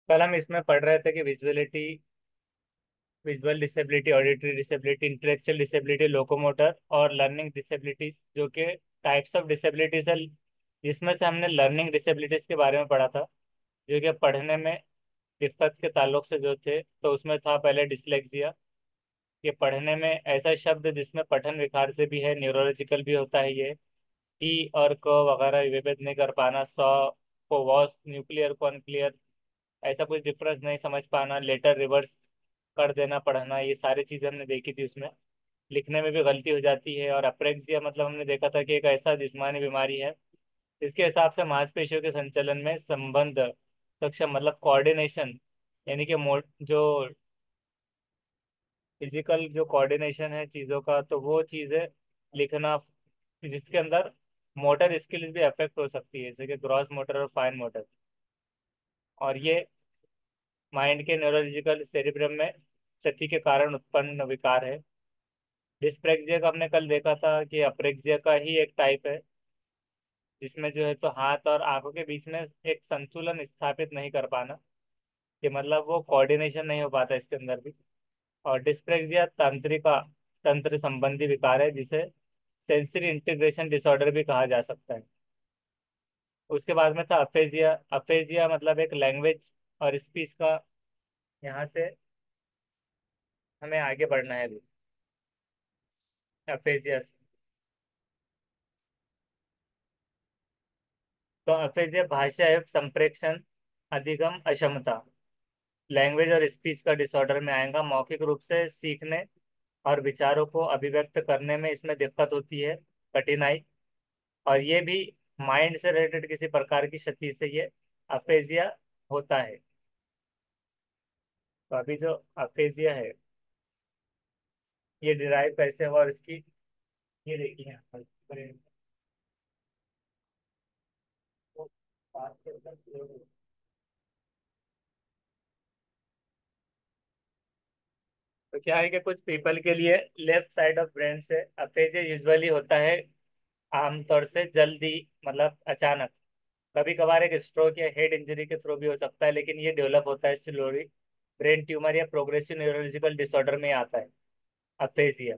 कल हम इसमें पढ़ रहे थे कि visual disability, auditory disability, intellectual disability, locomotor और लर्निंग डिसेबिलिटीज, जो कि टाइप्स ऑफ डिसेबिलिटीज है। जिसमें से हमने लर्निंग डिसेबिलिटीज के बारे में पढ़ा था, जो कि पढ़ने में दिक्कत के ताल्लुक से जो थे। तो उसमें था पहले डिसलेक्सिया। ये पढ़ने में ऐसा शब्द जिसमें पठन विकार से भी है, न्यूरोलॉजिकल भी होता है ये। ई और क वगैरह विभेद नहीं कर पाना, सॉ को वॉस, न्यूक्लियर को अनक्लियर, ऐसा कुछ डिफरेंस नहीं समझ पाना, लेटर रिवर्स कर देना पढ़ना, ये सारी चीज़ें हमने देखी थी उसमें। लिखने में भी गलती हो जाती है। और अप्रेक्सिया मतलब हमने देखा था कि एक ऐसा जिस्मानी बीमारी है जिसके हिसाब से मांसपेशियों के संचलन में संबंध सक्षम, मतलब कोऑर्डिनेशन, यानी कि जो फिजिकल जो कोऑर्डिनेशन है चीज़ों का, तो वो चीज़ें लिखना, जिसके अंदर मोटर स्किल्स भी अफेक्ट हो सकती है, जैसे कि ग्रॉस मोटर और फाइन मोटर। और ये माइंड के न्यूरोलॉजिकल सेरिब्रम में क्षति के कारण उत्पन्न विकार है। डिस्प्रेक्सिया का हमने कल देखा था कि अप्रेक्सिया का ही एक टाइप है, जिसमें जो है तो हाथ और आंखों के बीच में एक संतुलन स्थापित नहीं कर पाना, कि मतलब वो कोऑर्डिनेशन नहीं हो पाता इसके अंदर भी। और डिस्प्रेक्सिया तंत्रिका तंत्र संबंधी विकार है, जिसे सेंसरी इंटीग्रेशन डिसऑर्डर भी कहा जा सकता है। उसके बाद में था अफेजिया। अफेजिया मतलब एक लैंग्वेज और स्पीच का, यहाँ से हमें आगे बढ़ना है अभी अफेजिया से। तो अफेजिया भाषा एवं संप्रेषण अधिगम अक्षमता, लैंग्वेज और स्पीच का डिसऑर्डर में आएगा। मौखिक रूप से सीखने और विचारों को अभिव्यक्त करने में इसमें दिक्कत होती है, कठिनाई। और ये भी माइंड से रिलेटेड किसी प्रकार की क्षति से ये अफेजिया होता है। तो अभी जो अफेजिया है, ये डिराइव कैसे हुआ और इसकी, ये देखिए यहाँ पर brain को बात के अंदर प्रयोग होता है। तो क्या है कि कुछ पीपल के लिए लेफ्ट साइड ऑफ ब्रेन से अफेजिया यूजुअली होता है आमतौर से जल्दी, मतलब अचानक। कभी कभार एक स्ट्रोक या हेड इंजरी के थ्रू भी हो सकता है, लेकिन ये डेवलप होता है स्लोली। ब्रेन ट्यूमर या प्रोग्रेसिव न्यूरोलॉजिकल डिसऑर्डर में आता है अफेजिया।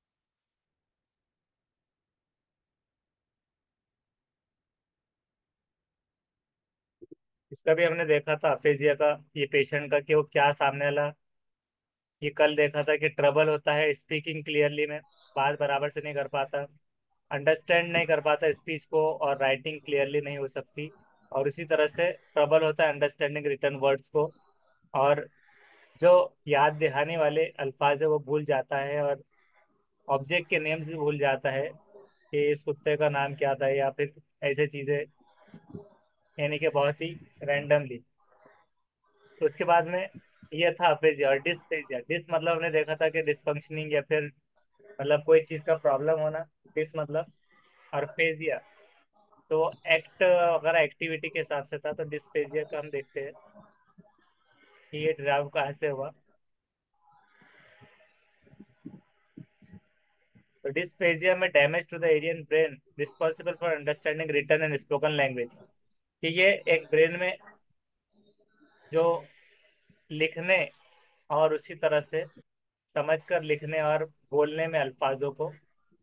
इसका भी हमने देखा था अफेजिया का, ये पेशेंट का, कि वो क्या सामने वाला, ये कल देखा था कि ट्रबल होता है स्पीकिंग क्लियरली में, बात बराबर से नहीं कर पाता, अंडरस्टैंड नहीं कर पाता स्पीच को, और राइटिंग क्लियरली नहीं हो सकती। और इसी तरह से ट्रबल होता है अंडरस्टैंडिंग रिटर्न वर्ड्स को, और जो याद दहानी वाले अल्फाज है वो भूल जाता है, और ऑब्जेक्ट के नेम्स भी भूल जाता है कि इस कुत्ते का नाम क्या था, या फिर ऐसे चीजें, यानी कि बहुत ही रैंडमली। तो उसके बाद में ये था अपेजिया। और डिसपेजिया, डिस मतलब हमने देखा था कि डिसफंक्शनिंग, या फिर मतलब कोई चीज का प्रॉब्लम होना, डिस मतलब। और फेजिया तो एक्ट वगैरह एक्टिविटी के हिसाब से था। तो डिसपेजिया का हम देखते हैं कि ये ड्राइव कहाँ से हुआ। तो डिसपेजिया में damage to the area in brain responsible for understanding written and spoken language, कि ये एक ब्रेन में जो लिखने और उसी तरह से समझकर लिखने और बोलने में अल्फाजों को,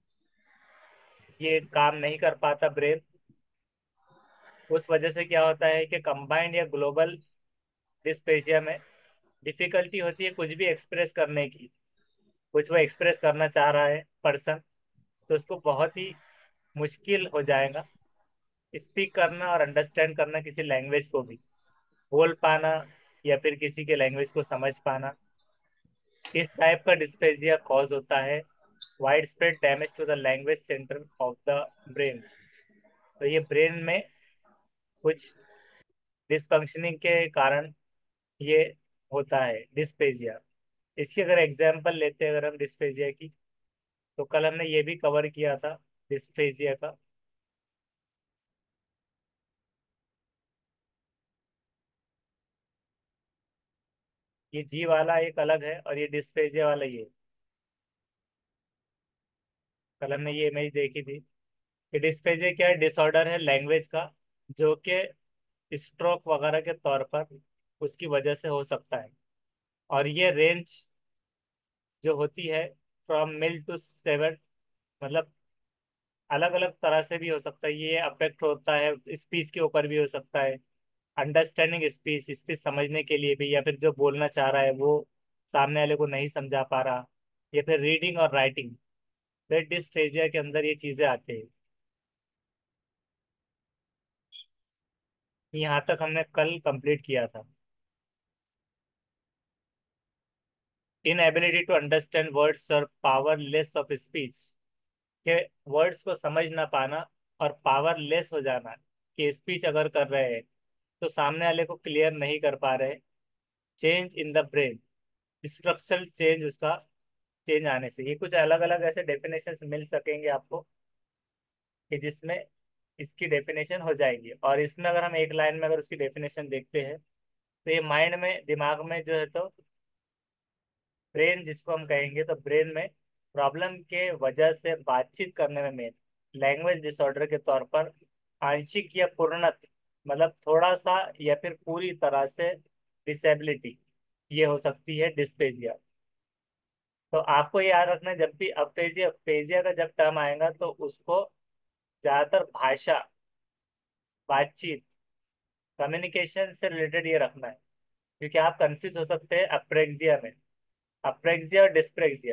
ये काम नहीं कर पाता ब्रेन। उस वजह से क्या होता है कि कंबाइंड या ग्लोबल डिस्पेशिया में डिफिकल्टी होती है कुछ भी एक्सप्रेस करने की। कुछ वो एक्सप्रेस करना चाह रहा है पर्सन, तो उसको बहुत ही मुश्किल हो जाएगा स्पीक करना और अंडरस्टैंड करना किसी लैंग्वेज को भी, बोल पाना या फिर किसी के लैंग्वेज को समझ पाना। इस टाइप का डिस्पेजिया कॉज होता है widespread damage to the language centre of the brain. तो ये ब्रेन में कुछ डिसफंक्शनिंग के कारण ये होता है डिस्पेजिया। इसकी अगर एग्जाम्पल लेते हैं अगर हम डिस्पेजिया की, तो कल हमने ये भी कवर किया था डिस्पेजिया का। ये जी वाला एक अलग है और ये डिस्पेजिया वाला ये। कल हमने ये इमेज देखी थी कि डिस्पेजिया क्या है, डिसऑर्डर है लैंग्वेज का, जो कि स्ट्रोक वगैरह के तौर पर उसकी वजह से हो सकता है। और ये रेंज जो होती है फ्रॉम मिल टू सेवन, मतलब अलग अलग तरह से भी हो सकता है, ये अफेक्ट होता है स्पीच के ऊपर भी हो सकता है। अंडरस्टैंडिंग स्पीच, स्पीच समझने के लिए भी, या फिर जो बोलना चाह रहा है वो सामने वाले को नहीं समझा पा रहा, या फिर रीडिंग और राइटिंग, फिर डिस्फेजिया के अंदर ये चीजें आती है। यहाँ तक हमने कल कंप्लीट किया था। इनएबिलिटी टू अंडरस्टैंड वर्ड्स और पावरलेस ऑफ स्पीच, के वर्ड्स को समझ ना पाना और पावरलेस हो जाना, कि स्पीच अगर कर रहे हैं तो सामने वाले को क्लियर नहीं कर पा रहे। Change in the brain, structural change, उसका चेंज आने से, ये कुछ अलग अलग ऐसे डेफिनेशन मिल सकेंगे आपको कि जिसमें इसकी डेफिनेशन हो जाएगी। और इसमें अगर हम एक लाइन में अगर उसकी डेफिनेशन देखते हैं, तो ये माइंड में, दिमाग में जो है, तो ब्रेन जिसको हम कहेंगे, तो ब्रेन में प्रॉब्लम के वजह से बातचीत करने में मेन लैंग्वेज डिसऑर्डर के तौर पर आंशिक या पूर्णत, मतलब थोड़ा सा या फिर पूरी तरह से डिसेबिलिटी, ये हो सकती है डिस्पेजिया। तो आपको याद रखना है, जब भी अपेजिया अपेजिया का जब टर्म आएगा तो उसको ज्यादातर भाषा, बातचीत, कम्युनिकेशन से रिलेटेड ये रखना है, क्योंकि आप कंफ्यूज हो सकते हैं अप्रेक्सिया में, अप्रेक्सिया और डिस्प्रेक्सिया,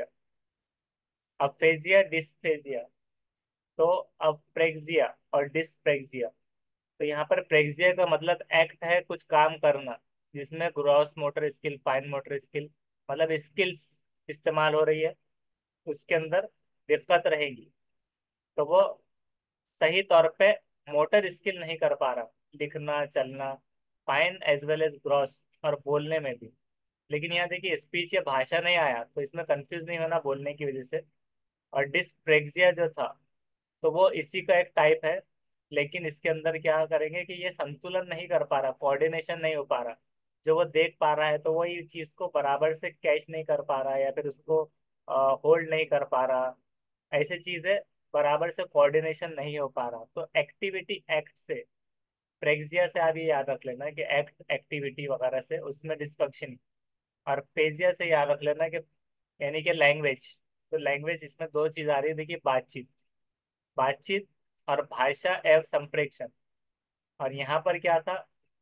अपेजिया डिस्पेजिया। तो अप्रेक्सिया और डिस्प्रेक्सिया, तो यहाँ पर प्रेक्सिया का मतलब एक्ट है, कुछ काम करना जिसमें gross motor skill, fine motor skill, मतलब स्किल्स इस्तेमाल हो रही है, उसके अंदर दिक्कत रहेगी। तो वो सही तौर पे मोटर स्किल नहीं कर पा रहा, लिखना, चलना, fine as well as gross, और बोलने में भी। लेकिन यहाँ देखिए स्पीच या भाषा नहीं आया, तो इसमें कंफ्यूज नहीं होना बोलने की वजह से। और डिस्प्रेक्सिया जो था, तो वो इसी का एक टाइप है, लेकिन इसके अंदर क्या करेंगे कि ये संतुलन नहीं कर पा रहा, कोऑर्डिनेशन नहीं हो पा रहा। जो वो देख पा रहा है तो वो ये चीज को बराबर से कैच नहीं कर पा रहा है, या फिर उसको होल्ड नहीं कर पा रहा, ऐसे चीजें बराबर से कोऑर्डिनेशन नहीं हो पा रहा। तो एक्टिविटी एक्ट से, प्रेक्सिया से आप ये याद रख लेना कि एक्ट एक्टिविटी वगैरह से उसमें डिस्फंक्शन। और पेजिया से याद रख लेना कि यानी कि लैंग्वेज, तो लैंग्वेज इसमें दो चीज आ रही है, देखिए बातचीत, बातचीत और भाषा एवं संप्रेषण। और यहाँ पर क्या था,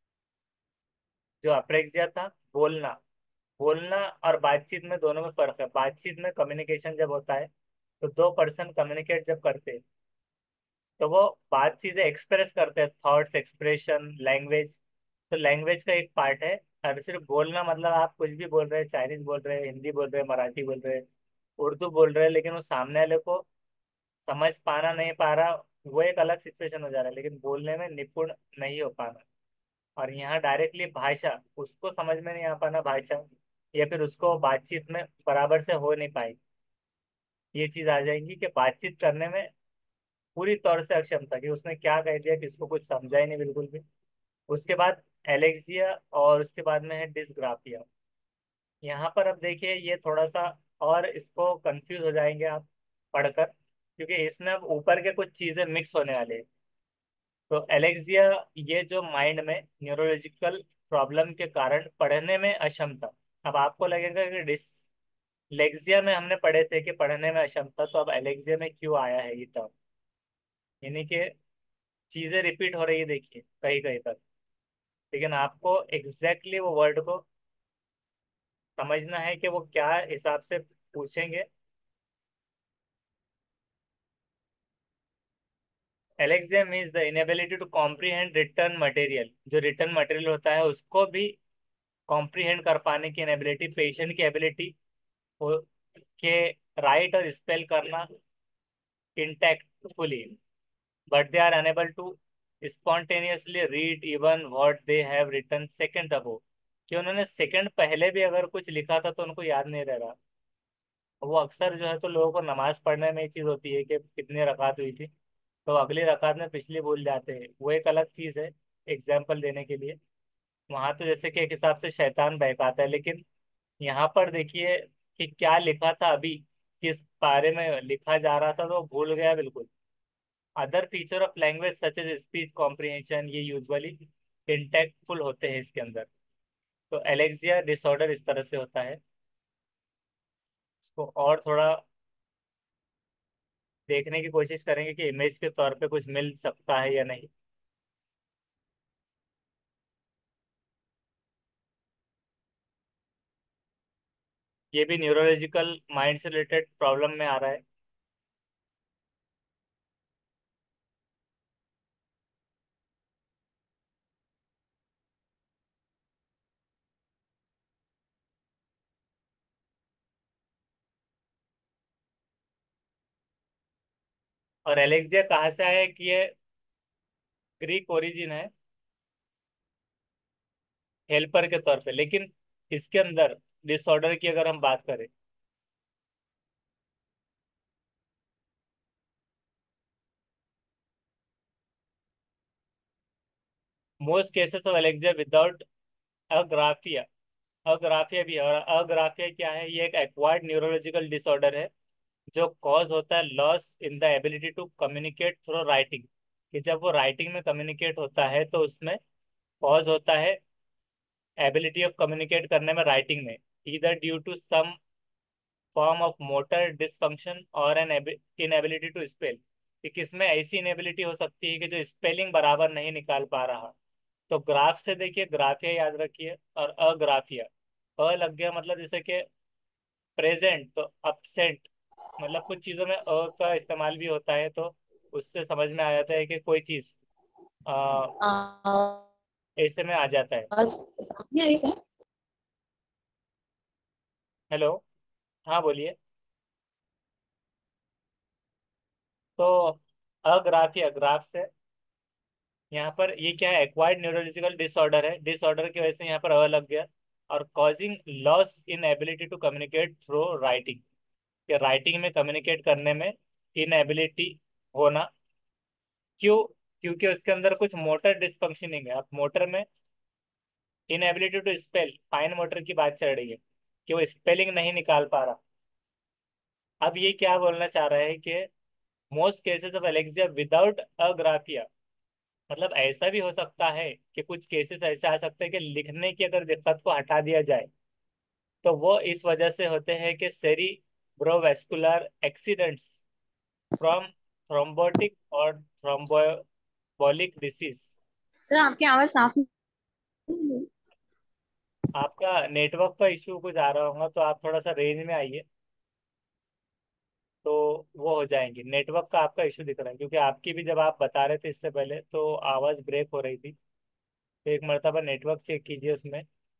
जो अप्रेक्सिया था, बोलना, बोलना और बातचीत में दोनों में फर्क है। बातचीत में कम्युनिकेशन जब होता है, तो दो पर्सन कम्युनिकेट जब करते हैं, तो वो बात चीजें एक्सप्रेस करते हैं, थॉट्स, एक्सप्रेशन, लैंग्वेज। तो लैंग्वेज का एक पार्ट है। और सिर्फ बोलना मतलब आप कुछ भी बोल रहे हैं, चाइनीज बोल रहे हैं, हिंदी बोल रहे हैं, मराठी बोल रहे हैं, उर्दू बोल रहे हैं, लेकिन वो सामने वाले को समझ पाना नहीं पा रहा, वो एक अलग सिचुएशन हो जा रहा है, लेकिन बोलने में निपुण नहीं हो पाना। और यहाँ डायरेक्टली भाषा, उसको समझ में नहीं आ पाना भाषा, या फिर उसको बातचीत में बराबर से हो नहीं पाई, ये चीज आ जाएंगी कि बातचीत करने में पूरी तौर से अक्षमता, कि उसने क्या कह दिया कि इसको कुछ समझा ही नहीं बिल्कुल भी। उसके बाद एलेक्सिया, और उसके बाद में है डिसग्राफिया। यहाँ पर अब देखिए ये थोड़ा सा और इसको कंफ्यूज हो जाएंगे आप पढ़कर, क्योंकि इसमें अब ऊपर के कुछ चीजें मिक्स होने वाले हैं। तो एलेक्सिया, ये जो माइंड में न्यूरोलॉजिकल प्रॉब्लम के कारण पढ़ने में अक्षमता। अब आपको लगेगा कि डिसलेक्सिया में हमने पढ़े थे कि पढ़ने में अक्षमता, तो अब एलेक्सिया में क्यों आया है ये टर्म, यानी कि चीजें रिपीट हो रही है देखिए कहीं कहीं तक, लेकिन आपको एग्जैक्टली वो वर्ड को समझना है कि वो क्या हिसाब से पूछेंगे। Alexia means the inability to comprehend written material, जो रिटर्न मटेरियल होता है उसको भी कॉम्प्रीहेंड कर पाने की इनएबिलिटी, पेशेंट की एबिलिटी के राइट और स्पेल करना intactfully, but they are unable to spontaneously read even what they have written second ago, कि उन्होंने सेकंड पहले भी अगर कुछ लिखा था तो उनको याद नहीं रह रहा। वो अक्सर जो है तो लोगों को नमाज पढ़ने में ये चीज होती है कि कितनी रकात हुई थी, तो अगली रकात में पिछली भूल जाते हैं, वो एक अलग चीज है। एग्जाम्पल देने के लिए, वहां तो जैसे कि एक हिसाब से शैतान बहकाता है, लेकिन यहाँ पर देखिए कि क्या लिखा था अभी, किस बारे में लिखा जा रहा था, तो वो भूल गया बिल्कुल। Other feature of language such as speech comprehension, ये यूजुअली इंटेक्टफुल होते हैं इसके अंदर। तो एलेक्सिया डिसऑर्डर इस तरह से होता है। इसको और थोड़ा देखने की कोशिश करेंगे कि इमेज के तौर पे कुछ मिल सकता है या नहीं। ये भी न्यूरोलॉजिकल माइंड से रिलेटेड प्रॉब्लम में आ रहा है। और एलेक्सिया कहाँ से आया है कि ये ग्रीक ओरिजिन है, हेल्पर के तौर पे। लेकिन इसके अंदर डिसऑर्डर की अगर हम बात करें, most cases of alexia without agraphia, agraphia भी है। और अग्राफिया क्या है? ये एक एक्वायर्ड न्यूरोलॉजिकल डिसऑर्डर है जो कॉज होता है loss in the ability to communicate through writing. कि जब वो राइटिंग में कम्युनिकेट होता है तो उसमें कॉज होता है एबिलिटी ऑफ कम्युनिकेट करने में राइटिंग में, either due to some form of motor dysfunction और एन इनएबिलिटी टू स्पेल। कि किसमें ऐसी इनएबिलिटी हो सकती है कि जो स्पेलिंग बराबर नहीं निकाल पा रहा। तो ग्राफ से देखिए, ग्राफिया याद रखिए और अग्राफिया। अ लग गया मतलब जैसे कि प्रेजेंट, तो अपसेंट। मतलब कुछ चीजों में अ का इस्तेमाल भी होता है, तो उससे समझ में आ जाता है कि कोई चीज आवाज ऐसे में आ जाता है। सामने आ रही है। हेलो। हाँ बोलिए। तो अग्राफिया ग्राफ से, यहाँ पर ये क्या है? एक्वायर्ड न्यूरोलॉजिकल डिसऑर्डर है, डिसऑर्डर की वजह से यहाँ पर अ लग गया। और causing loss in ability to communicate through writing, कि राइटिंग में कम्युनिकेट करने में इनएबिलिटी होना। क्यों? क्योंकि उसके अंदर कुछ मोटर डिसफंक्शनिंग है। अब मोटर में inability to spell, fine motor की बात चल रही है कि वो स्पेलिंग नहीं निकाल पा रहा। अब ये क्या बोलना चाह रहा है कि most cases of alexia without agraphia, मतलब ऐसा भी हो सकता है कि कुछ केसेस ऐसे आ सकते हैं कि लिखने की अगर दिक्कत को हटा दिया जाए तो वो इस वजह से होते हैं कि सेरिब्रोवैस्कुलर एक्सीडेंट्स फ्रॉम थ्रोम्बोटिक और थ्रोम्बोलिक डिसीज। सर आपकी आवाज साफ नहीं। आपका नेटवर्क का इशू कुछ आ रहा होगा, तो आप थोड़ा सा रेंज में आइए, तो वो हो जाएंगे। नेटवर्क का आपका इशू दिख रहा है, क्योंकि आपकी भी जब आप बता रहे थे इससे पहले तो आवाज़ ब्रेक हो रही थी। तो एक मरतबा नेटवर्क चेक कीजिए उसमें।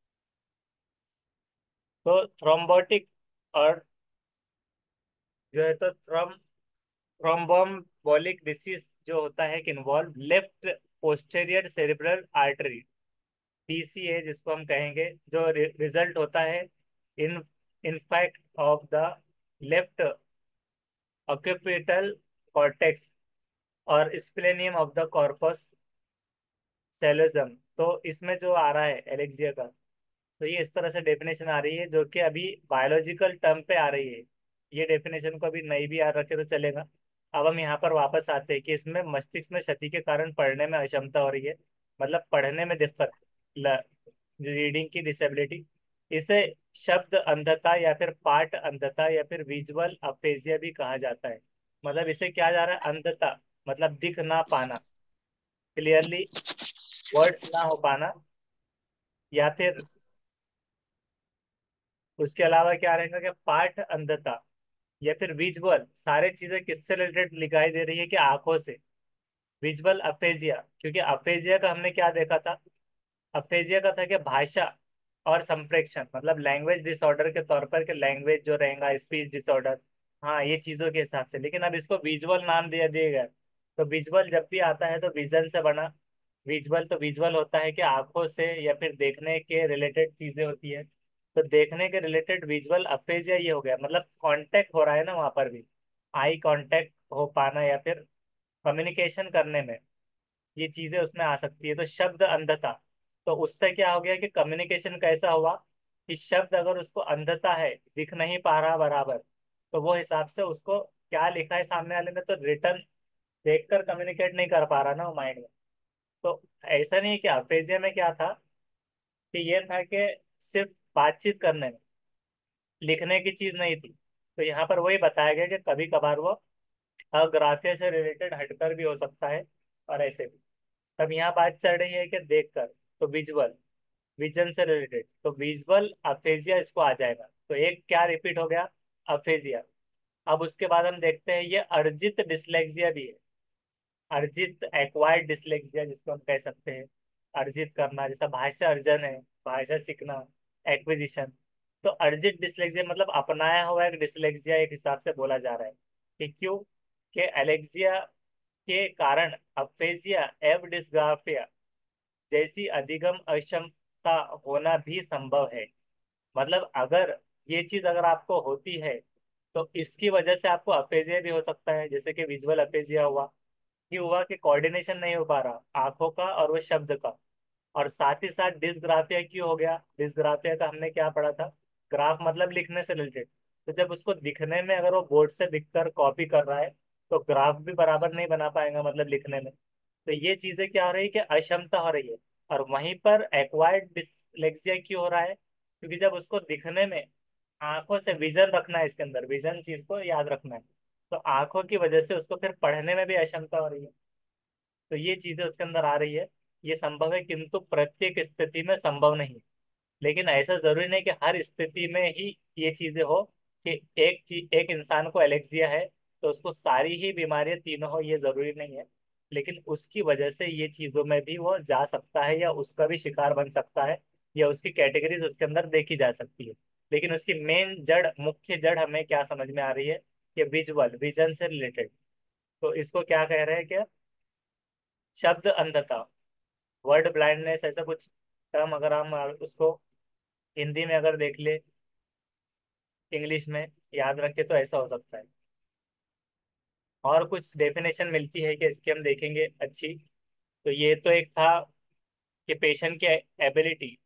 तो थ्रोम्बोटिक और जो है तो थ्रोम्बोम्बोलिक डिसीज जो होता है कि involve left posterior cerebral artery, PCA जिसको हम कहेंगे, जो रिजल्ट होता है in infarct of the left occipital cortex और splenium of the corpus callosum. तो इसमें जो आ रहा है एलेक्सिया का, तो ये इस तरह से डेफिनेशन आ रही है जो कि अभी बायोलॉजिकल टर्म पे आ रही है। ये डेफिनेशन को अभी नहीं भी याद रखे तो चलेगा। अब हम यहाँ पर वापस आते हैं कि इसमें मस्तिष्क में क्षति के कारण पढ़ने में अक्षमता हो रही है, मतलब पढ़ने में दिक्कत, रीडिंग की डिसेबिलिटी। इसे शब्द अंधता या फिर पाठ अंधता या फिर विजुअल अपेजिया भी कहा जाता है। मतलब इसे क्या जा रहा है? अंधता मतलब दिख ना पाना, क्लियरली वर्ड्स ना हो पाना, या फिर उसके अलावा क्या रहेगा कि पाठ अंधता या फिर विजुअल। सारे चीजें किससे रिलेटेड दिखाई दे रही है? कि आंखों से। विजुअल अपेजिया, क्योंकि अपेजिया का हमने क्या देखा था? अपेजिया का था कि भाषा और संप्रेक्षण, मतलब लैंग्वेज डिसऑर्डर के तौर पर, कि लैंग्वेज जो रहेगा स्पीच डिसऑर्डर, हाँ ये चीजों के हिसाब से। लेकिन अब इसको विजुअल नाम दिया दिया गया। तो विजुअल जब भी आता है तो विजन से बना। विजुअल तो विजुअल होता है कि आंखों से या फिर देखने के रिलेटेड चीजें होती है। तो देखने के रिलेटेड विजुअल अपेजिया ये हो गया, मतलब कांटेक्ट हो रहा है ना वहां पर भी, आई कांटेक्ट हो पाना या फिर कम्युनिकेशन करने में, ये चीजें उसमें आ सकती है। तो शब्द अंधता, तो उससे क्या हो गया कि कम्युनिकेशन कैसा हुआ? कि शब्द अगर उसको अंधता है, दिख नहीं पा रहा बराबर, तो वो हिसाब से उसको क्या लिखा है सामने वाले ने, तो रिटर्न देखकर कम्युनिकेट नहीं कर पा रहा ना वो माइंड में। तो ऐसा नहीं है कि अफेजिया में क्या था कि ये था कि सिर्फ बातचीत करने में, लिखने की चीज नहीं थी। तो यहाँ पर वही बताया गया कि कभी कभार वो अग्राह्य से रिलेटेड हटकर भी हो सकता है, और ऐसे भी। तब यहाँ बात चल रही है कि देखकर, तो विजुअल, विजन से रिलेटेड, तो विजुअल अफेजिया इसको आ जाएगा। तो एक क्या रिपीट हो गया, अफेजिया। अब उसके बाद हम देखते हैं ये अर्जित डिसलेक्सिया भी है। अर्जित एक्वायर्ड डिसलेक्सिया जिसको हम कह सकते हैं, अर्जित करना, जैसा भाषा अर्जन है, भाषा सीखना, एक्विजिशन। तो अर्जित डिसलेक्सिया मतलब अपनाया हुआ एक डिसलेक्सिया एक हिसाब से बोला जा रहा है। कि क्यों, कि एलेक्सिया के कारण अफेजिया एव डिस्ग्राफिया जैसी अधिगम अक्षमता होना भी संभव है। मतलब अगर ये चीज अगर आपको होती है, तो इसकी वजह से आपको अफेजिया भी हो सकता है, जैसे कि विजुअल अफेजिया हुआ। ये हुआ कि कोऑर्डिनेशन नहीं हो पा रहा आंखों का और वो शब्द का। और साथ ही साथ डिसग्राफिया क्यों हो गया, डिसग्राफिया का हमने क्या पढ़ा था, ग्राफ मतलब लिखने से रिलेटेड। तो जब उसको दिखने में अगर वो बोर्ड से दिखकर कॉपी कर रहा है, तो ग्राफ भी बराबर नहीं बना पाएगा, मतलब लिखने में। तो ये चीजें क्या हो रही है कि अक्षमता हो रही है। और वहीं पर एक्वायर्ड डिसलेक्सिया क्यों हो रहा है, क्योंकि जब उसको दिखने में, आंखों से विजन रखना है, इसके अंदर विजन चीज को याद रखना है, तो आंखों की वजह से उसको फिर पढ़ने में भी अक्षमता हो रही है। तो ये चीजें उसके अंदर आ रही है। ये संभव है किंतु प्रत्येक स्थिति में संभव नहीं। लेकिन ऐसा जरूरी नहीं कि हर स्थिति में ही ये चीजें हो, कि एक चीज, एक इंसान को एलेक्सिया है तो उसको सारी ही बीमारियां तीनों हो, ये जरूरी नहीं है। लेकिन उसकी वजह से ये चीजों में भी वो जा सकता है, या उसका भी शिकार बन सकता है, या उसकी कैटेगरीज उसके अंदर देखी जा सकती है। लेकिन उसकी मेन जड़, मुख्य जड़ हमें क्या समझ में आ रही है, कि विजुअल, विजन से रिलेटेड। तो इसको क्या कह रहे हैं, क्या, शब्द अंधता, वर्ड ब्लाइंडनेस, ऐसा कुछ टर्म अगर हम उसको हिंदी में अगर देख ले, इंग्लिश में याद रखे, तो ऐसा हो सकता है। और कुछ डेफिनेशन मिलती है कि इसकी हम देखेंगे अच्छी। तो ये तो एक था कि पेशेंट की एबिलिटी।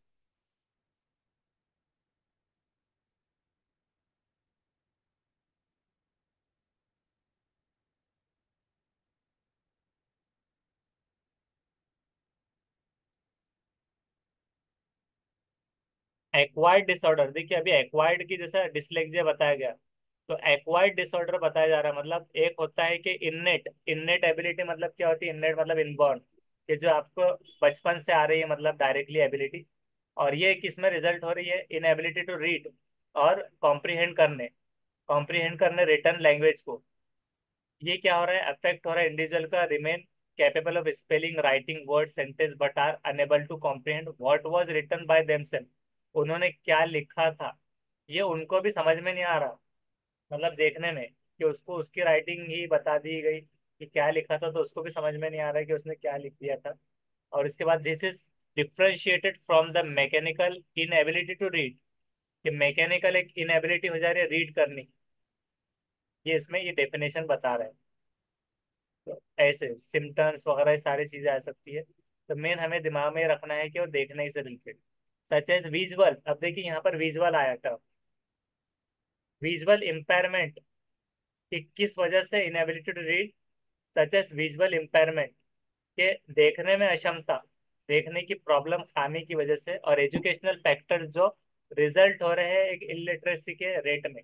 एक्वायर्ड डिसऑर्डर, देखिए अभी एक्वायर्ड की जैसा डिसलेक्सिया बताया गया, तो एक्वायर्ड डिसऑर्डर बताया जा रहा है। मतलब एक होता है कि इननेट, इननेट एबिलिटी मतलब क्या होती है, इननेट मतलब इनबॉर्न, कि जो आपको बचपन से आ रही है, मतलब डायरेक्टली एबिलिटी। और ये किस में रिजल्ट हो रही है, इन एबिलिटी टू रीड और कॉम्प्रीहेंड करने रिटर्न लैंग्वेज को। ये क्या हो रहा है, अफेक्ट हो रहा है इंडिविजुअल का remain capable of spelling writing word sentence but are unable to comprehend what was written by themselves. उन्होंने क्या लिखा था, ये उनको भी समझ में नहीं आ रहा, मतलब देखने में, कि उसको उसकी राइटिंग ही बता दी गई कि क्या लिखा था, तो उसको भी समझ में नहीं आ रहा है कि उसने क्या लिख दिया था। और इसके बाद this is differentiated from the mechanical inability to read, कि मैकेनिकल एक इनएबिलिटी हो जा रही है रीड करनी। ये इसमें ये डेफिनेशन बता रहा है। तो ऐसे सिम्टम्स वगैरह ये सारी चीजें आ सकती है। तो मेन हमें दिमाग में रखना है कि वो देखने ही से रिलेटेड, सच एज विजुअल। अब देखिए यहाँ पर विजुअल आया था, विजुअल इम्पेयरमेंट, कि किस वजह से inability to read, such as visual impairment, के देखने में अक्षमता, देखने की प्रॉब्लम खामी की वजह से, और एजुकेशनल फैक्टर जो रिजल्ट हो रहे हैं एक इलिटरेसी के रेट में।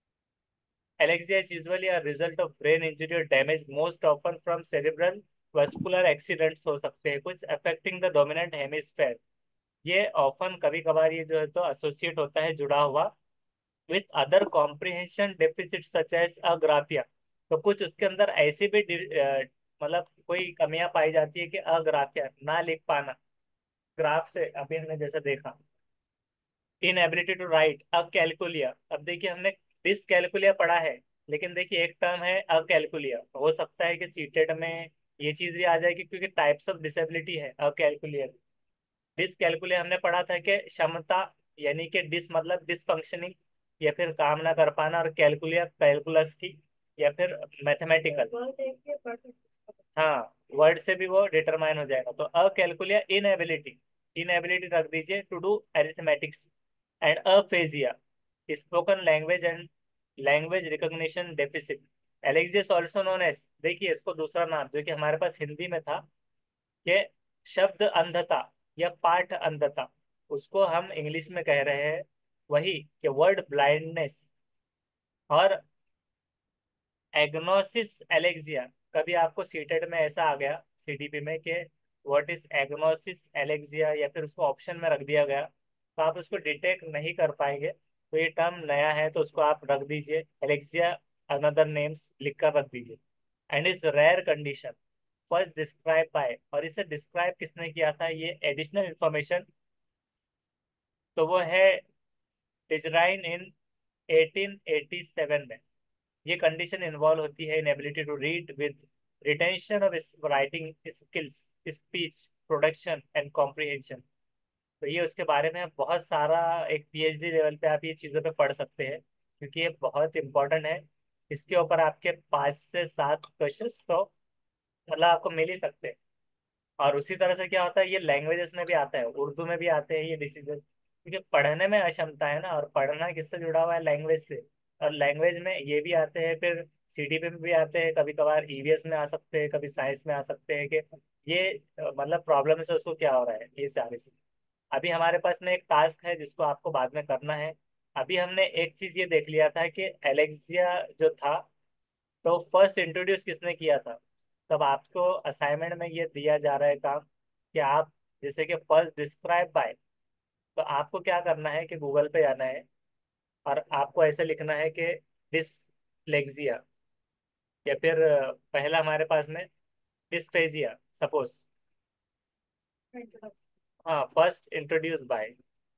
Alexia is usually a result of brain injury or damage, most often from cerebral vascular accidents हो सकते हैं कुछ, affecting the dominant hemisphere। ये ऑफन कभी कभार ये जो है तो एसोसिएट होता है, जुड़ा हुआ with other comprehension deficit such as agraphia. तो कुछ उसके अंदर ऐसी भी मतलब कोई कमियां पाई जाती है कि अग्राफिया, ना लिख पाना ग्राफ से, अभी हमने जैसे देखा। Inability to write, acalculia. अब देखिए हमने डिसकैलकुलिया पढ़ा है, लेकिन देखिए एक टर्म है अकैलकुलिया, हो सकता है कि सीटेड में ये चीज भी आ जाएगी, क्योंकि टाइप्स ऑफ डिसेबिलिटी है अकैलकुलिया। डिसकैलकुलिया हमने पढ़ा था कि क्षमता, यानी कि डिस मतलब डिसफंक्शनिंग, या फिर काम ना कर पाना, और कैलकुलिया कैलकुलस की, या फिर मैथमेटिकल। हाँ, वर्ड से भी वो डिटरमाइन हो जाएगा। तो अकैलकुलिया इनएबिलिटी, इनएबिलिटी रख दीजिए to do arithmetics. And aphasia, spoken language and language recognition deficit. Alexia is also known as, देखिए इसको दूसरा नाम जो कि हमारे पास हिंदी में था, कि शब्द अंधता या पाठ अंधता। उसको हम इंग्लिश में कह रहे हैं वही कि वर्ड ब्लाइंडनेस और एग्नोसिस एलेक्सिया। कभी आपको सीटेट में ऐसा आ गया, सीडीपी में, कि व्हाट इज एग्नोसिस एलेक्सिया, या फिर उसको ऑप्शन में रख दिया गया, तो आप उसको डिटेक्ट नहीं कर पाएंगे। तो ये टर्म नया है तो उसको आप रख दीजिए एलेक्सिया, अनदर नेम्स लिख कर रख दीजिए। And is rare condition first describe by, और इसे डिस्क्राइब किसने किया था, ये एडिशनल इंफॉर्मेशन, तो वो है डिजराइन इन 1887 में। ये कंडीशन इन्वॉल्व होती है इन ability to read with retention of writing skills, speech production and comprehension. तो ये उसके बारे में बहुत सारा, एक पीएचडी लेवल पे आप ये चीज़ों पे पढ़ सकते हैं, क्योंकि ये बहुत इंपॉर्टेंट है। इसके ऊपर आपके 5 से 7 क्वेश्चन तो मतलब आपको मिल ही सकते हैं। और उसी तरह से क्या होता है, ये लैंग्वेजेस में भी आता है, उर्दू में भी आते हैं ये डिसीजन, क्योंकि पढ़ने में अक्षमता है ना, और पढ़ना किससे जुड़ा हुआ है, लैंग्वेज से। और लैंग्वेज में ये भी आते हैं, फिर सीडीपी में भी आते हैं, कभी कभार ईवीएस में आ सकते हैं, कभी साइंस में आ सकते हैं, कि ये मतलब प्रॉब्लम से उसको क्या हो रहा है, ये सारी चीज। अभी हमारे पास में एक टास्क है जिसको आपको बाद में करना है। अभी हमने एक चीज ये देख लिया था कि एलेक्सिया जो था, तो फर्स्ट इंट्रोड्यूस किसने किया था। तब आपको असाइनमेंट में ये दिया जा रहा है काम कि आप, जैसे कि फर्स्ट डिस्क्राइब बाय, तो आपको क्या करना है कि गूगल पे जाना है और आपको ऐसे लिखना है कि डिसलेक्सिया, या फिर पहला हमारे पास में डिस्फेजिया सपोज। हाँ, फर्स्ट इंट्रोड्यूस बाय,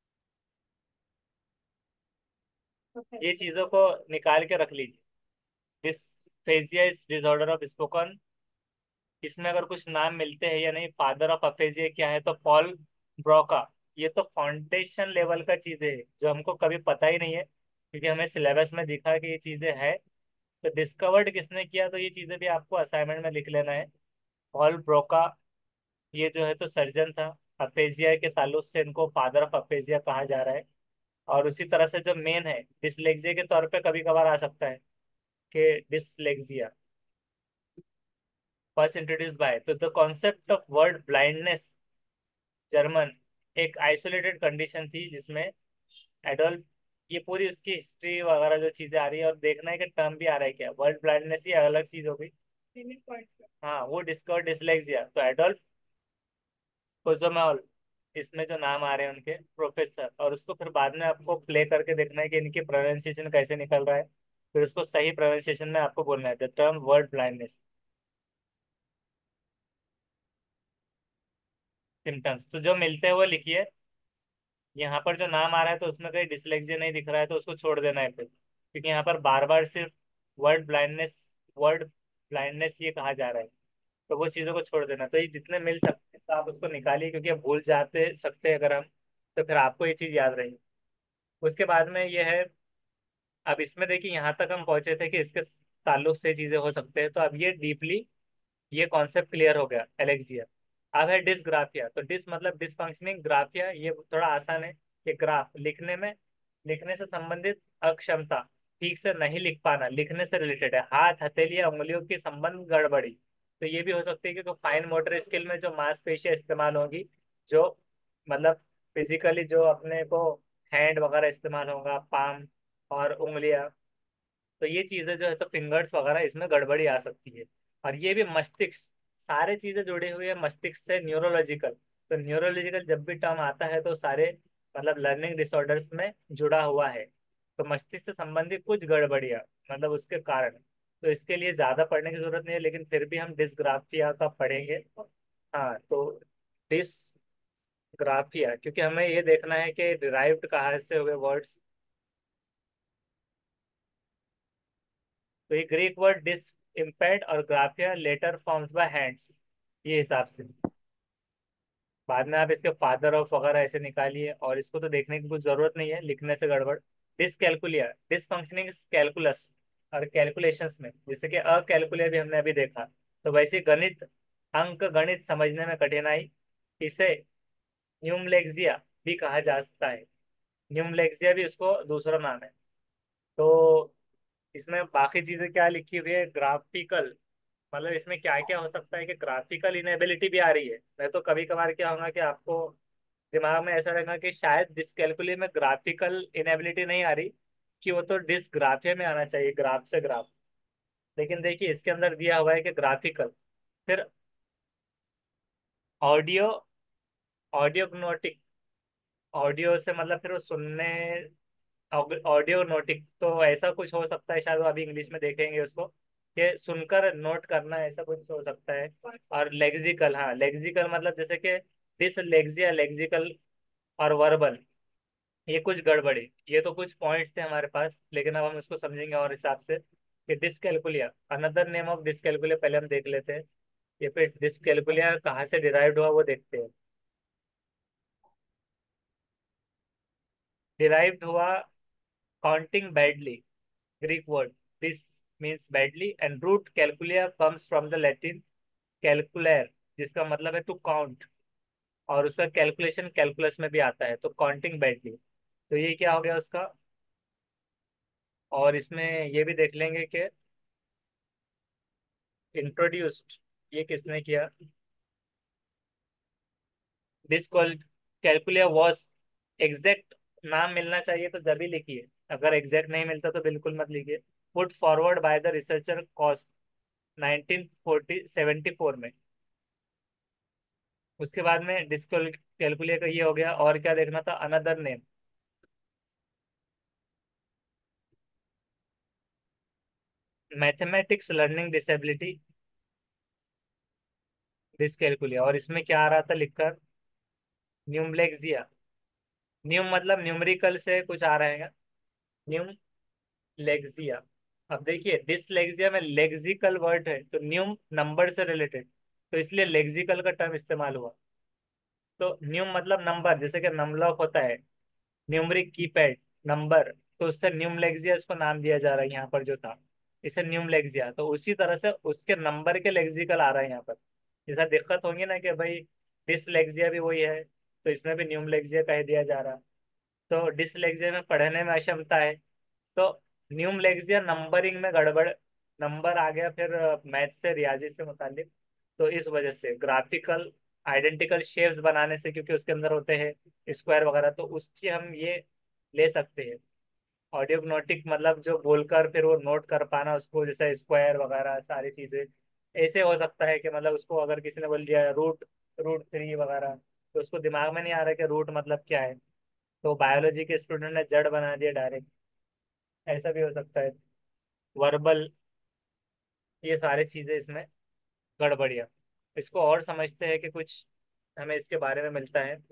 ये चीजों को निकाल के रख लीजिए। Dysphasia is disorder of spoken. इसमें अगर कुछ नाम मिलते हैं या नहीं, फादर ऑफ अफेजिया क्या है, तो पॉल ब्रोका। ये तो फाउंडेशन लेवल का चीजें है जो हमको कभी पता ही नहीं है, क्योंकि हमें सिलेबस में दिखा कि ये चीजें है। तो डिस्कवर्ड किसने किया, तो ये चीजें भी आपको असाइनमेंट में लिख लेना है। पॉल ब्रोका, ये जो है तो सर्जन था। अफेजिया के ताल्लुक से इनको फादर ऑफ अफेजिया कहा जा रहा है। और उसी तरह से जो मेन है, डिसलेक्सिया के तौर पे कभी कभार आ सकता है कि डिसलेक्सिया फर्स्ट इंट्रोड्यूस बाय। तो the concept of word blindness, German, एक आइसोलेटेड कंडीशन थी जिसमें एडोल्फ, ये पूरी उसकी हिस्ट्री वगैरह जो चीजें आ रही है, और देखना है कि टर्म भी आ रहा है क्या, वर्ड ब्लाइंडनेस ही अलग चीज हो गई। हाँ, वो डिस्कवर डिसलेक्सिया, तो एडोल्फ कोजोमोल, इसमें जो नाम आ रहे हैं उनके प्रोफेसर, और उसको फिर बाद में आपको प्ले करके देखना है कि इनकी प्रोनाउंसिएशन कैसे निकल रहा है, फिर उसको सही प्रोनाउंसिएशन में आपको बोलना है the term word blindness. Symptoms तो जो मिलते हैं वो लिखिए। यहाँ पर जो नाम आ रहा है तो उसमें कहीं डिसलेक्सिया नहीं दिख रहा है, तो उसको छोड़ देना है फिर, क्योंकि यहाँ पर बार बार सिर्फ वर्ड ब्लाइंडनेस, वर्ड ब्लाइंडनेस ये कहा जा रहा है, तो वो चीज़ों को छोड़ देना। तो ये जितने मिल सकते हैं तो आप उसको निकालिए, क्योंकि अब भूल जाते सकते हैं अगर हम, तो फिर आपको ये चीज़ याद रहेगी। उसके बाद में ये है, अब इसमें देखिए यहाँ तक हम पहुंचे थे कि इसके ताल्लुक से चीज़ें हो सकते हैं, तो अब ये डीपली ये कॉन्सेप्ट क्लियर हो गया एलेक्सिया। अब है डिसग्राफिया, तो डिस मतलब डिसफंक्शनिंग, ग्राफिया ये थोड़ा आसान है कि ग्राफ लिखने में, लिखने से संबंधित अक्षमता, ठीक से नहीं लिख पाना, लिखने से रिलेटेड है, हाथ हथेली या उंगलियों की संबंध गड़बड़ी। तो ये भी हो सकती है कि फाइन मोटर स्किल में जो मांसपेशियां इस्तेमाल होगी, जो मतलब फिजिकली जो अपने को हैंड वगैरह इस्तेमाल होगा, पाम और उंगलियां, तो ये चीजें जो है तो फिंगर्स वगैरह इसमें गड़बड़ी आ सकती है। और ये भी मस्तिष्क, सारे चीजें जुड़ी हुई है मस्तिष्क से, न्यूरोलॉजिकल। तो न्यूरोलॉजिकल जब भी टर्म आता है तो सारे मतलब लर्निंग डिसऑर्डर्स में जुड़ा हुआ है। तो मस्तिष्क से संबंधित कुछ गड़बड़ियाँ मतलब उसके कारण, तो इसके लिए ज्यादा पढ़ने की जरूरत नहीं है, लेकिन फिर भी हम डिसग्राफिया का पढ़ेंगे। हाँ, तो डिसग्राफिया, क्योंकि हमें ये देखना है कि डिराइव्ड कहाँ से हुए वर्ड्स। तो ये ग्रीक वर्ड डिस इम्पेक्ट और graphia letter forms by hands, ये हिसाब से। बाद में आप इसके फादर ऑफ वगैरह ऐसे निकालिए, और इसको तो देखने की कुछ जरूरत नहीं है, लिखने से गड़बड़। डिसकैलकुलिया, डिसफंक्शनिंग कैलकुलस और कैलकुलेशंस में, जैसे कि अकैलकुलिया भी हमने अभी देखा। तो वैसे गणित, अंक गणित समझने में कठिनाई, इसे न्यूमलेक्सिया भी कहा जा सकता है। न्यूमलेक्सिया भी उसको दूसरा नाम है। तो इसमें बाकी चीजें क्या लिखी हुई है, ग्राफिकल, मतलब इसमें क्या क्या हो सकता है कि ग्राफिकल इनेबिलिटी भी आ रही है। नहीं तो कभी कभार क्या होगा कि आपको दिमाग में ऐसा रखना कि शायद डिसकैलकुलिया में ग्राफिकल इनेबिलिटी नहीं आ रही, कि वो तो डिसग्राफिया में आना चाहिए, ग्राफ से ग्राफ। लेकिन देखिए इसके अंदर दिया हुआ है कि ग्राफिकल। फिर ऑडियो, ऑडियोग्नोटिक, ऑडियो से मतलब फिर वो सुनने, ऑडियो नोटिक, तो ऐसा कुछ हो सकता है शायद, वो अभी इंग्लिश में देखेंगे उसको, कि सुनकर नोट करना, ऐसा कुछ हो सकता है। और लेक्सिकल, हाँ लेक्सिकल मतलब जैसे कि डिसलेक्सिया, लेक्सिकल और वर्बल, ये कुछ गड़बड़ी। ये तो कुछ पॉइंट्स थे हमारे पास, लेकिन अब हम इसको समझेंगे और हिसाब से कि dyscalculia, another name of dyscalculia पहले हम देख लेते हैं। ये फिर डिसकैलकुलिया कहाँ से डिराइव्ड हुआ वो देखते हैं। डिराइव्ड हुआ counting badly, Greek word. This means badly, and root calculia comes from the Latin calculare, जिसका मतलब है टू काउंट, और उसका कैलकुलेशन कैलकुलस में भी आता है, तो काउंटिंग बैडली। तो ये क्या हो गया उसका। और इसमें ये भी देख लेंगे कि इंट्रोड्यूस्ड ये किसने किया। दिस कैलकुलिया वॉज, एग्जैक्ट नाम मिलना चाहिए तो जब ही लिखिए, अगर एग्जैक्ट नहीं मिलता तो बिल्कुल मत लिखिए। Put forward by the researcher Kosc 1974 में। उसके बाद में डिस्कल कैलकुलेटर ये हो गया, और क्या देखना था, another name, mathematics learning disability dyscalculia, और इसमें क्या आ रहा था लिखकर, न्यूमलेक्सिया। न्यूम मतलब न्यूमरिकल से कुछ आ रहा है, न्यूमलेक्सिया। अब देखिए डिसलेक्सिया में लेक्सिकल वर्ड है, तो न्यूम नंबर से रिलेटेड, तो इसलिए लेक्सिकल का टर्म इस्तेमाल हुआ। तो न्यूम मतलब नंबर, जैसे कि नमलॉक होता है, न्यूमरिक कीपैड, नंबर, तो उससे न्यूमलेक्सिया इसको नाम दिया जा रहा है यहाँ पर जो था, इसे न्यूमलेक्सिया। तो उसी तरह से उसके नंबर के लेक्सिकल आ रहा है यहाँ पर। जैसा दिक्कत होगी ना कि भाई डिसलेक्सिया भी वही है, तो इसमें भी न्यूमलेक्सिया कह दिया जा रहा। तो डिसलेक्सिया में पढ़ने में अक्षमता है, तो न्यूमलेक्सिया नंबरिंग में गड़बड़, नंबर आ गया फिर मैथ से रियाजी से मुतालिक। तो इस वजह से ग्राफिकल आइडेंटिकल शेप्स बनाने से, क्योंकि उसके अंदर होते हैं स्क्वायर वगैरह, तो उसकी हम ये ले सकते हैं। ऑडियोग्नोटिक मतलब जो बोलकर फिर वो नोट कर पाना उसको, जैसे स्क्वायर वगैरह सारी चीजें। ऐसे हो सकता है कि मतलब उसको अगर किसी ने बोल दिया रूट, रूट थ्री वगैरह, तो उसको दिमाग में नहीं आ रहा कि रूट मतलब क्या है, तो बायोलॉजी के स्टूडेंट ने जड़ बना दिया डायरेक्ट, ऐसा भी हो सकता है। वर्बल, ये सारी चीजें इसमें गड़बड़ियाँ। इसको और समझते हैं कि कुछ हमें इसके बारे में मिलता है।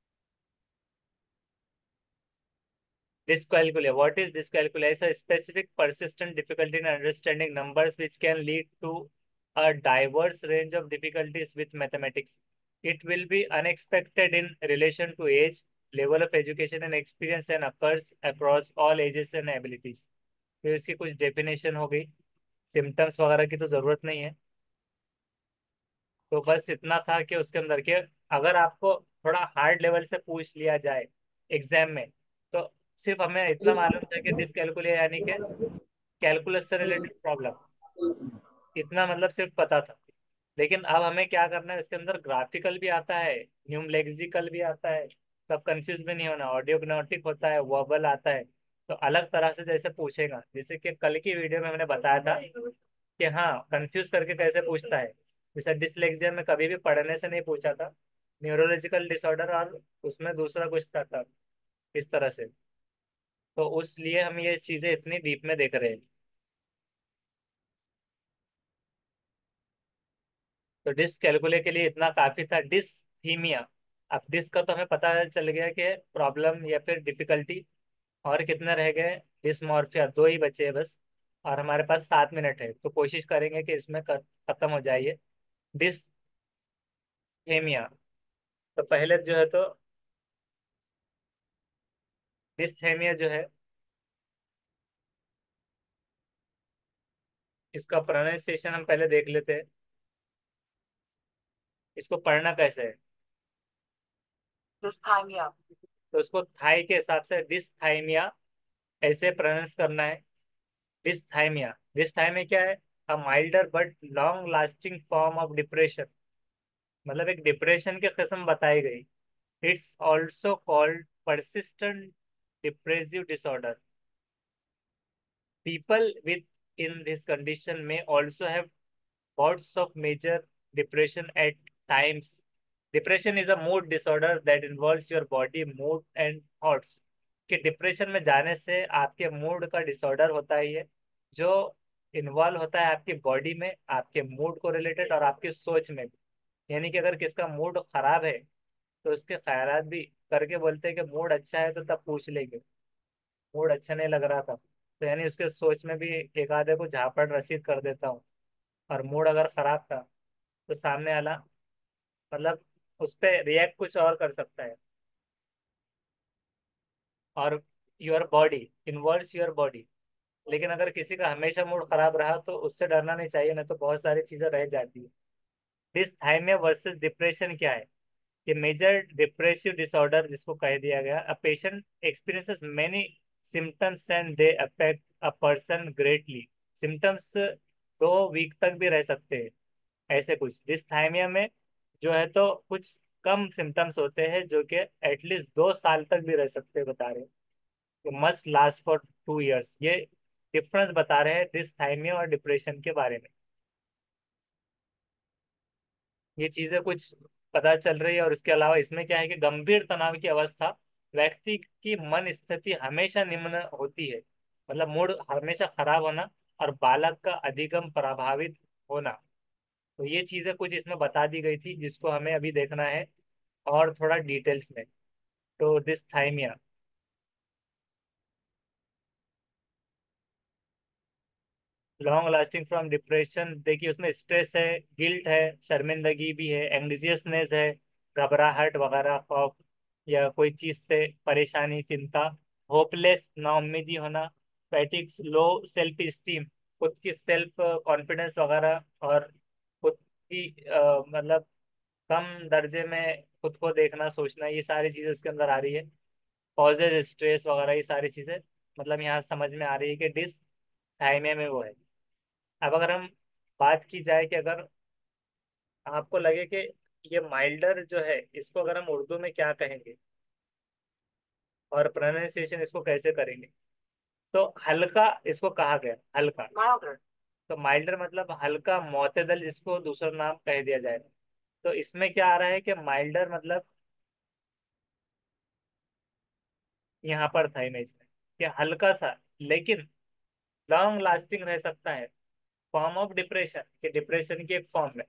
Dyscalculia. What is dyscalculia? It's a specific persistent difficulty in understanding numbers which can lead to a diverse range of difficulties with mathematics. It will be unexpected in relation to age, level of education and experience, and occurs across all ages and abilities. तो इसकी कुछ definition हो गई, symptoms वगैरह की तो जरूरत नहीं है। तो बस इतना था कि उसके अंदर के, अगर आपको थोड़ा हार्ड लेवल से पूछ लिया जाए एग्जाम में, तो सिर्फ हमें इतना मालूम था कि डिसकैलकुलिया यानी कि कैलकुलस से रिलेटेड प्रॉब्लम, इतना मतलब सिर्फ पता था। लेकिन अब हमें क्या करना है, इसके अंदर ग्राफिकल भी आता है, न्यूमलेक्सिकल भी आता है, तब कंफ्यूज भी नहीं होना, ऑडियोग्नोटिक होता है, वर्बल आता है। तो अलग तरह से जैसे पूछेगा, जैसे कि कल की वीडियो में मैंने बताया था कि हाँ कंफ्यूज करके कैसे पूछता है। जैसे डिसलेक्सिया में कभी भी पढ़ने से नहीं पूछा था, न्यूरोलॉजिकल डिसऑर्डर और उसमें दूसरा कुछ था इस तरह से। तो उस लिए हम ये चीजें इतनी डीप में देख रहे हैं। तो डिस कैलकुले के लिए इतना काफी था। डिसथीमिया, अब डिस का तो हमें पता चल गया कि प्रॉब्लम या फिर डिफिकल्टी। और कितने रह गए, डिसमॉर्फिया, दो ही बचे हैं बस। और हमारे पास 7 मिनट है, तो कोशिश करेंगे कि इसमें खत्म हो जाए। डिसथेमिया, तो पहले जो है तो डिसथेमिया जो है, इसका प्रोनाउंसिएशन हम पहले देख लेते हैं। इसको पढ़ना कैसे है, डिसथाइमिया, तो उसको थाई के हिसाब से डिसथाइमिया ऐसे प्रोनाउंस करना है। डिसथाइमिया, डिसथाइमिया क्या है, a milder but long lasting form of depression, मतलब एक डिप्रेशन की किस्म बताई गई। It's also called persistent depressive disorder. People with in this condition may also have bouts of major depression at times. Depression is a mood disorder that involves your body, mood and thoughts. कि depression में जाने से आपके mood का disorder होता है ये, जो इन्वॉल्व होता है आपकी बॉडी में, आपके मूड को रिलेटेड और आपकी सोच में भी। यानी कि अगर किसका मूड खराब है तो उसके ख्यालात भी करके बोलते हैं कि मूड अच्छा है, तो तब पूछ लेंगे मूड अच्छा नहीं लग रहा था, तो यानी उसके सोच में भी एक आधे को झापड़ रसीद कर देता हूँ। और मूड अगर खराब था तो सामने वाला मतलब उस पर रिएक्ट कुछ और कर सकता है। और your body involves your body. लेकिन अगर किसी का हमेशा मूड खराब रहा तो उससे डरना नहीं चाहिए, नहीं तो बहुत सारी चीजें रह जाती है। डिसथाइमिया वर्सेस डिप्रेशन क्या है? कि मेजर डिप्रेसिव डिसऑर्डर जिसको कह दिया गया, a patient experiences many symptoms and they affect a person greatly. Symptoms 2 week तक भी रह सकते हैं, ऐसे कुछ डिस्थाइमिया में जो है तो कुछ कम सिम्टम्स होते हैं जो कि एटलीस्ट 2 साल तक भी रह सकते हैं, बता रहे हैं मस्ट लास्ट फॉर 2 इयर्स। ये डिफरेंस बता रहे हैं डिस्थाइमिया और डिप्रेशन के बारे में। ये चीजें कुछ पता चल रही है। और इसके अलावा इसमें क्या है कि गंभीर तनाव की अवस्था, व्यक्ति की मन स्थिति हमेशा निम्न होती है, मतलब मूड हमेशा खराब होना और बालक का अधिगम प्रभावित होना। तो ये चीजें कुछ इसमें बता दी गई थी जिसको हमें अभी देखना है और थोड़ा डिटेल्स में। तो dysthymia, long lasting from depression, देखिए उसमें स्ट्रेस है, गिल्ट है, शर्मिंदगी भी है, एंग्जियसनेस है, घबराहट वगैरह, खौफ या कोई चीज से परेशानी, चिंता, होपलेस नाउम्मीदी होना, फैटिग, लो सेल्फ स्टीम, खुद की सेल्फ कॉन्फिडेंस वगैरह, और खुद की मतलब कम दर्जे में खुद को देखना सोचना, ये सारी चीजें उसके अंदर आ रही है। पॉजेज स्ट्रेस वगैरह ये सारी चीजें मतलब यहाँ समझ में आ रही है कि डिस थाइमिया में वो है। अब अगर हम बात की जाए कि अगर आपको लगे कि ये माइल्डर जो है इसको अगर हम उर्दू में क्या कहेंगे और प्रोनाउंसिएशन इसको कैसे करेंगे, तो हल्का इसको कहा गया, हल्का। तो माइल्डर मतलब हल्का मोतदल, जिसको दूसरा नाम कह दिया जाए। तो इसमें क्या आ रहा है कि माइल्डर मतलब यहाँ पर था इमेज में कि हल्का सा लेकिन लॉन्ग लास्टिंग रह सकता है, फॉर्म ऑफ डिप्रेशन, कि डिप्रेशन की एक फॉर्म में।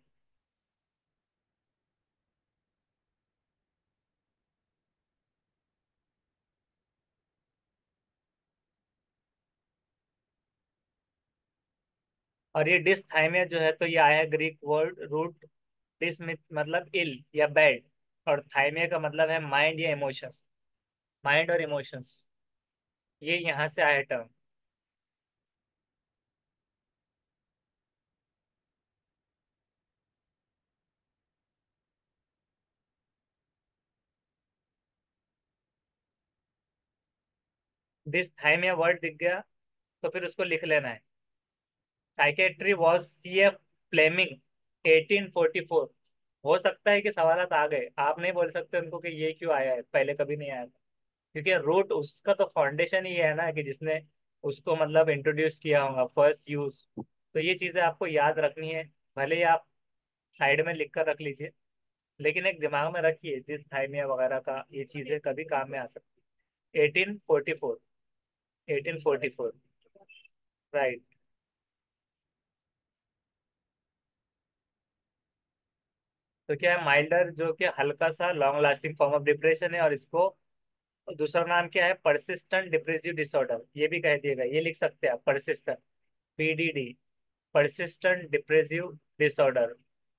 और ये डिसथाइमिया जो है तो ये आया है ग्रीक वर्ड रूट डिस मतलब इल या बैड, और थाइमिया का मतलब है माइंड या इमोशंस, माइंड और इमोशंस, ये यहाँ से आया टर्म। डिसथाइमिया वर्ड दिख गया तो फिर उसको लिख लेना है। Psychiatry was C F Flemming 1844। हो सकता है कि सवालात आ गए, आप नहीं बोल सकते उनको कि ये क्यों आया है, पहले कभी नहीं आया था। क्योंकि रूट उसका तो फाउंडेशन ही है ना, कि जिसने उसको मतलब इंट्रोड्यूस किया होगा, फर्स्ट यूज। तो ये चीजें आपको याद रखनी है, भले ही आप साइड में लिख कर रख लीजिए, लेकिन एक दिमाग में रखिए जिस थाइमिया वगैरह का ये चीजें कभी काम में आ सकती है। 1844, 1844, राइट। तो क्या है माइल्डर, जो कि हल्का सा long lasting form of depression है, और इसको दूसरा नाम क्या है, परसिस्टेंट डिप्रेसिव डिसऑर्डर, ये भी कह दिएगा, ये लिख सकते हैं आप, persistent, PDD, persistent depressive disorder.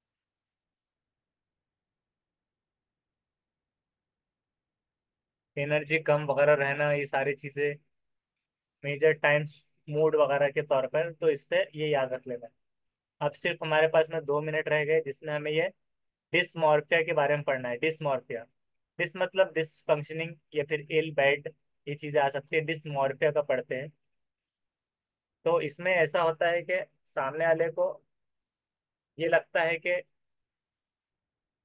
Energy कम वगैरह रहना, ये सारी चीजें मेजर टाइम्स मूड वगैरह के तौर पर, तो इससे ये याद रख लेना। अब सिर्फ हमारे पास में 2 मिनट रह गए जिसमें हमें ये डिसमॉर्फिया के बारे में पढ़ना है। डिसमॉर्फिया, डिस मतलब डिसफंक्शनिंग या फिर इल बैड, ये चीजें आ सकती है। डिसमॉर्फिया का पढ़ते हैं। तो इसमें ऐसा होता है कि सामने वाले को ये लगता है कि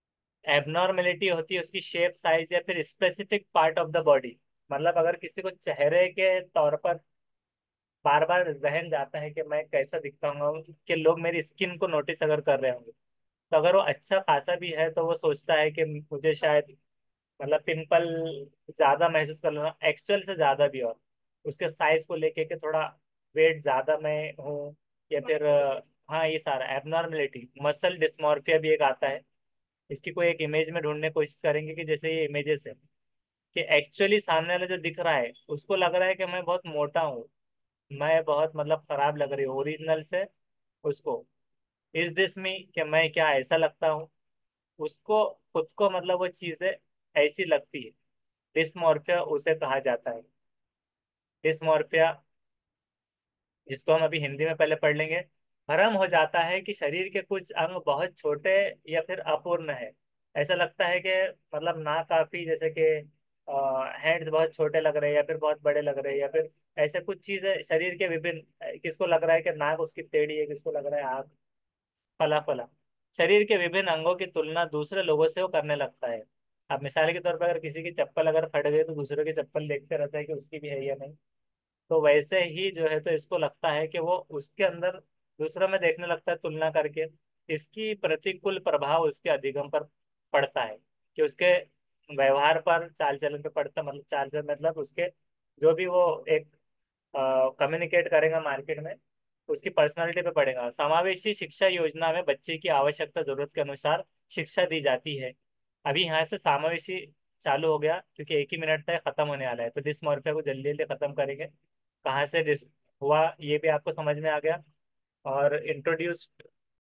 एबनॉर्मेलिटी होती है उसकी शेप, साइज या फिर specific part of the body. मतलब अगर किसी को चेहरे के तौर पर बार बार जहन जाता है कि मैं कैसा दिखता हूँ, कि लोग मेरी स्किन को नोटिस अगर कर रहे होंगे, तो अगर वो अच्छा खासा भी है तो वो सोचता है कि मुझे शायद मतलब पिंपल ज्यादा महसूस कर लेना, एक्चुअल से ज्यादा भी, और उसके साइज को लेके कि थोड़ा वेट ज्यादा मैं हूँ, या फिर हाँ ये सारा एबनॉर्मेलिटी। मसल डिस्मॉर्फिया भी एक आता है। इसकी कोई एक इमेज में ढूंढने की कोशिश करेंगे कि जैसे ये इमेजेस है, कि एक्चुअली सामने वाला जो दिख रहा है उसको लग रहा है कि मैं बहुत मोटा हूँ, मैं बहुत मतलब खराब लग रही हूँ ओरिजिनल से उसको। इज दिस मी, कि मैं क्या ऐसा लगता हूँ उसको, खुद को मतलब वो चीजें ऐसी लगती है। डिस्मॉर्फिया उसे कहा जाता है। डिस्मॉर्फिया, जिसको हम अभी हिंदी में पहले पढ़ लेंगे, भ्रम हो जाता है कि शरीर के कुछ अंग बहुत छोटे या फिर अपूर्ण है। ऐसा लगता है कि मतलब ना काफी, जैसे कि हैंड्स बहुत छोटे लग रहे हैं या फिर बहुत बड़े लग रहे हैं, या फिर ऐसे कुछ चीजें शरीर के विभिन्न, किसको लग रहा है कि नाक उसकी टेढ़ी है, किसको लग रहा है आँख फला फला। शरीर के विभिन्न अंगों की तुलना दूसरे लोगों से वो करने लगता है। अब मिसाल के तौर पर अगर किसी की चप्पल अगर फट गई तो दूसरों की चप्पल देखते रहता है कि उसकी भी है या नहीं। तो वैसे ही जो है तो इसको लगता है कि वो उसके अंदर दूसरों में देखने लगता है तुलना करके। इसकी प्रतिकूल प्रभाव उसके अधिगम पर पड़ता है, कि उसके व्यवहार पर, चाल चलन पे पड़ता, मतलब चाल चलन मतलब उसके जो भी वो एक कम्युनिकेट करेगा मार्केट में, उसकी पर्सनालिटी पे पड़ेगा। समावेशी शिक्षा योजना में बच्चे की आवश्यकता जरूरत के अनुसार शिक्षा दी जाती है। अभी यहाँ से समावेशी चालू हो गया क्योंकि एक ही मिनट तक खत्म होने वाला है, तो डिस्मॉर्फिया को जल्दी जल्दी खत्म करेंगे। कहाँ से हुआ ये भी आपको समझ में आ गया, और इंट्रोड्यूस